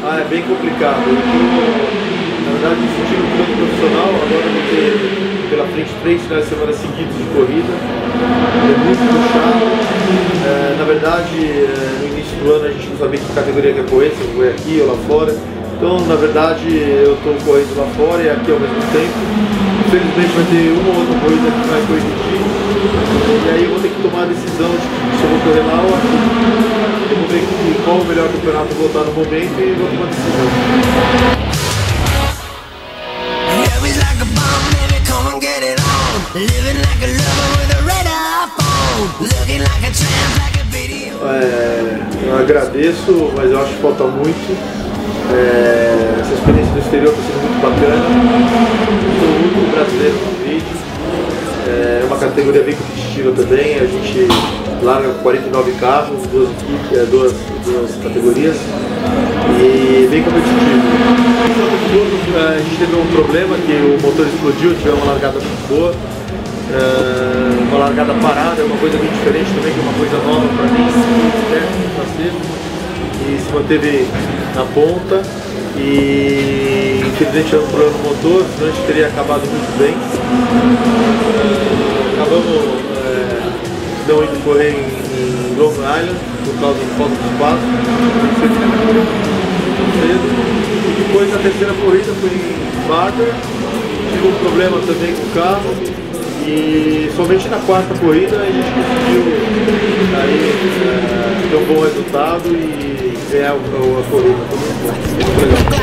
Ah, é bem complicado. Eu tô, na verdade, me sentindo um piloto profissional. Agora eu vou ter pela frente 3 finais de semana seguidos de corrida. É muito puxado. Na verdade, no início do ano a gente não sabia que categoria que ia correr, se eu correr aqui ou lá fora. Então, na verdade, eu estou correndo lá fora e aqui ao mesmo tempo. Infelizmente vai ter uma ou outra corrida que vai coincidir. E aí eu vou ter que tomar a decisão de se eu vou correr lá ou aqui. Eu vou ver qual o melhor campeonato eu vou estar no momento e vou tomar a decisão. Eu agradeço, mas eu acho que falta muito. Essa experiência do exterior está sendo muito bacana. Sou o único brasileiro no vídeo. É uma categoria bem competitiva também. A gente larga 49 carros, duas categorias e bem competitivo. A gente teve um problema que o motor explodiu, tivemos uma largada muito boa. Uma largada parada é uma coisa bem diferente também, que é uma coisa nova para mim, e se manteve na ponta e infelizmente tivemos um problema no motor, senão a gente teria acabado muito bem. Acabamos não indo correr em Long Island por causa da falta de espaço, e depois a terceira corrida foi em Barber, tive um problema também com o carro. E somente na quarta corrida a gente conseguiu ter um bom resultado e ganhar a corrida. Foi muito bom.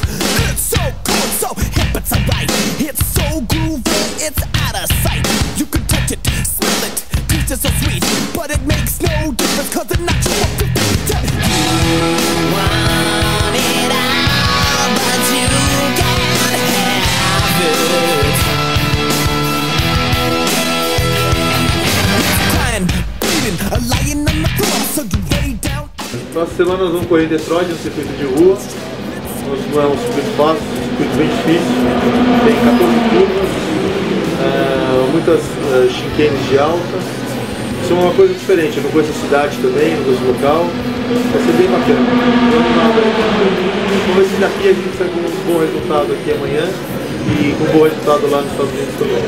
Nossa semana nós vamos correr em Detroit, no circuito de rua. Não é um circuito fácil, um circuito bem difícil. Tem 14 curvas, muitas chicanes de alta. Isso é uma coisa diferente, eu não conheço a cidade também, não conheço o local. Vai ser bem bacana. Vamos ver se daqui a gente sai com um bom resultado aqui amanhã e com um bom resultado lá nos Estados Unidos também.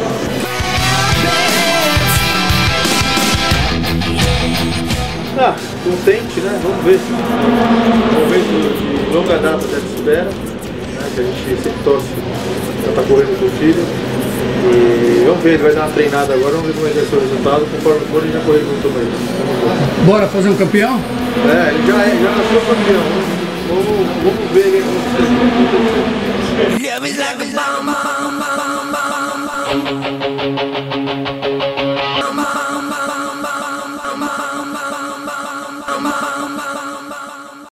Contente, né? Vamos ver. Um momento de longa data de espera, né? Que a gente sempre torce para estar correndo com o filho. E vamos ver, ele vai dar uma treinada agora, vamos ver como vai ser o resultado. Conforme for, ele já correu junto com ele. Bora fazer um campeão? Ele já nasceu campeão. Vamos ver o que vai acontecer.